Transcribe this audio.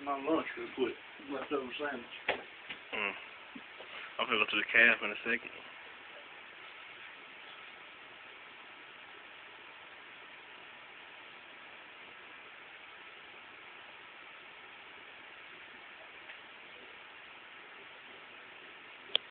my lunch could put leftover sandwich. I'm gonna go to the cab in a second.